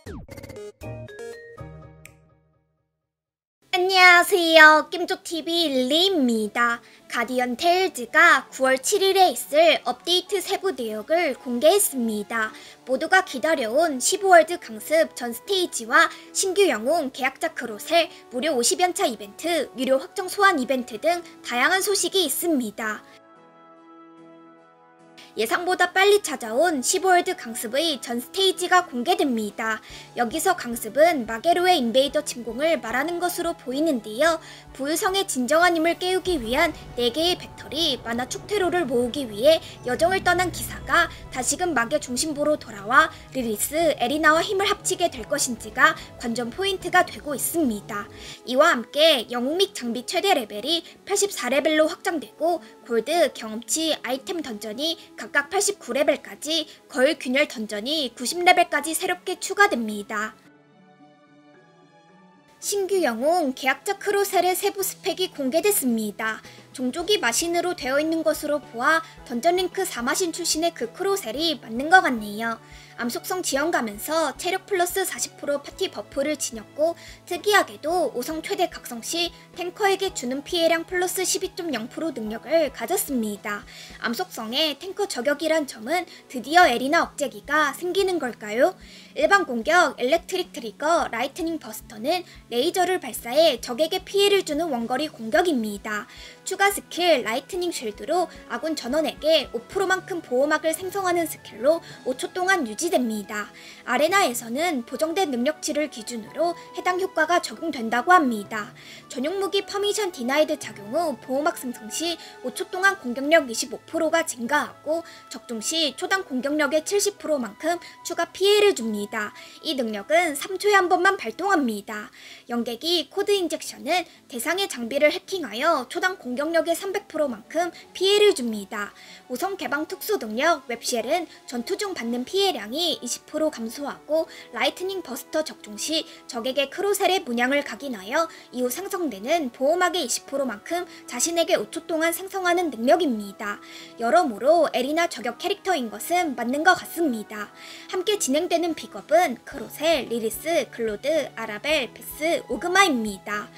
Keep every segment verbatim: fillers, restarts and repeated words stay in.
안녕하세요. 겜조티비 릴리입니다. 가디언 테일즈가 구월 칠일에 있을 업데이트 세부 내역을 공개했습니다. 모두가 기다려온 십오월드 강습 전 스테이지와 신규 영웅 계약자 크로셀, 무료 오십 연차 이벤트, 유료 확정 소환 이벤트 등 다양한 소식이 있습니다. 예상보다 빨리 찾아온 십오월드 강습의 전 스테이지가 공개됩니다. 여기서 강습은 마게로의 인베이더 침공을 말하는 것으로 보이는데요. 부유성의 진정한 힘을 깨우기 위한 네 개의 배터리 마나 축테로를 모으기 위해 여정을 떠난 기사가 다시금 마계 중심부로 돌아와 리리스, 에리나와 힘을 합치게 될 것인지가 관전 포인트가 되고 있습니다. 이와 함께 영웅 및 장비 최대 레벨이 팔십사 레벨로 확장되고 골드, 경험치, 아이템 던전이 각각 팔십구 레벨까지, 거울 균열 던전이 구십 레벨까지 새롭게 추가됩니다. 신규 영웅 계약자 크로셀의 세부 스펙이 공개됐습니다. 종족이 마신으로 되어 있는 것으로 보아 던전링크 사 마신 출신의 그 크로셀이 맞는 것 같네요. 암속성 지원가면서 체력 플러스 사십 퍼센트 파티 버프를 지녔고, 특이하게도 오성 최대 각성 시 탱커에게 주는 피해량 플러스 십이 점 영 퍼센트 능력을 가졌습니다. 암속성의 탱커 저격이란 점은 드디어 에리나 억제기가 생기는 걸까요? 일반 공격 엘렉트릭 트리거 라이트닝 버스터는 레이저를 발사해 적에게 피해를 주는 원거리 공격입니다. 추가 스킬 라이트닝 쉴드로 아군 전원에게 오 퍼센트만큼 보호막을 생성하는 스킬로 오 초 동안 유지됩니다. 아레나에서는 보정된 능력치를 기준으로 해당 효과가 적용된다고 합니다. 전용 무기 퍼미션 디나이드 작용 후 보호막 생성 시 오 초 동안 공격력 이십오 퍼센트가 증가하고 적중 시 초당 공격력의 칠십 퍼센트만큼 추가 피해를 줍니다. 이 능력은 삼 초에 한 번만 발동합니다. 연계기 코드 인젝션은 대상의 장비를 해킹하여 초당 공격력의 삼백 퍼센트만큼 피해를 줍니다. 우성 개방 특수 능력 웹쉘은 전투 중 받는 피해량이 이십 퍼센트 감소하고, 라이트닝 버스터 적중 시 적에게 크로셀의 문양을 각인하여 이후 생성되는 보호막의 이십 퍼센트만큼 자신에게 오 초 동안 생성하는 능력입니다. 여러모로 에리나 저격 캐릭터인 것은 맞는 것 같습니다. 함께 진행되는 픽업은 크로셀, 리리스, 글로드, 아라벨, 베스, 오그마입니다.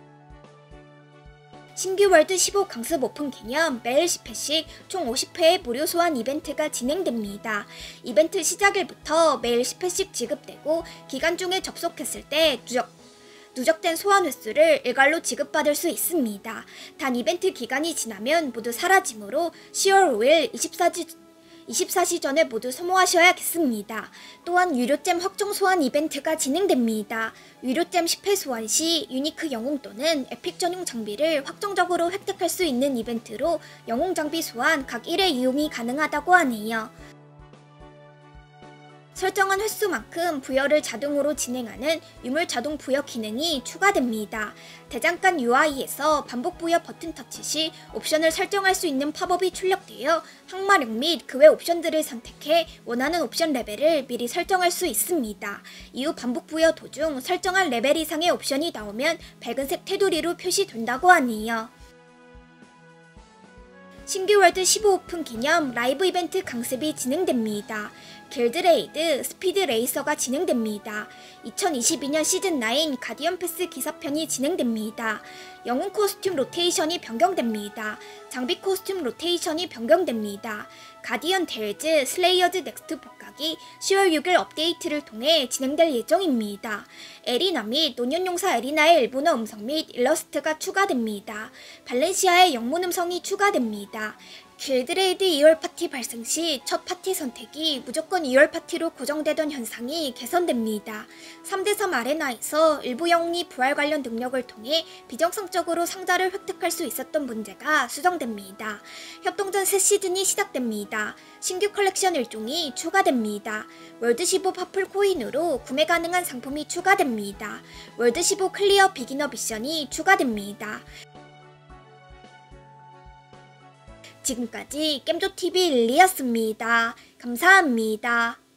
신규 월드 십오 강습 오픈 기념 매일 십 회씩 총 오십 회의 무료 소환 이벤트가 진행됩니다. 이벤트 시작일부터 매일 십 회씩 지급되고, 기간 중에 접속했을 때 누적 누적된 소환 횟수를 일괄로 지급받을 수 있습니다. 단 이벤트 기간이 지나면 모두 사라지므로 시월 오일 이십사 시 이십사 시 전에 모두 소모하셔야겠습니다. 또한 유료잼 확정 소환 이벤트가 진행됩니다. 유료잼 십 회 소환 시 유니크 영웅 또는 에픽 전용 장비를 확정적으로 획득할 수 있는 이벤트로 영웅 장비 소환 각 일 회 이용이 가능하다고 하네요. 설정한 횟수만큼 부여를 자동으로 진행하는 유물 자동 부여 기능이 추가됩니다. 대장간 유아이에서 반복 부여 버튼 터치 시 옵션을 설정할 수 있는 팝업이 출력되어 항마력 및 그 외 옵션들을 선택해 원하는 옵션 레벨을 미리 설정할 수 있습니다. 이후 반복 부여 도중 설정한 레벨 이상의 옵션이 나오면 밝은색 테두리로 표시된다고 하네요. 신규 월드 십오 오픈 기념 라이브 이벤트 강습이 진행됩니다. 길드레이드, 스피드 레이서가 진행됩니다. 이천이십이 년 시즌 나인 가디언 패스 기사편이 진행됩니다. 영웅 코스튬 로테이션이 변경됩니다. 장비 코스튬 로테이션이 변경됩니다. 가디언 델즈, 슬레이어즈 넥스트 복각이 시월 육일 업데이트를 통해 진행될 예정입니다. 에리나 및 노년용사 에리나의 일본어 음성 및 일러스트가 추가됩니다. 발렌시아의 영문 음성이 추가됩니다. 길드레이드 이월 파티 발생 시 첫 파티 선택이 무조건 이월 파티로 고정되던 현상이 개선됩니다. 삼 대 삼 아레나에서 일부 영웅이 부활 관련 능력을 통해 비정상적으로 상자를 획득할 수 있었던 문제가 수정됩니다. 협동전 새 시즌이 시작됩니다. 신규 컬렉션 일종이 추가됩니다. 월드 십오 파플 코인으로 구매 가능한 상품이 추가됩니다. 월드 십오 클리어 비기너 미션이 추가됩니다. 지금까지 겜조티비 릴리였습니다. 감사합니다.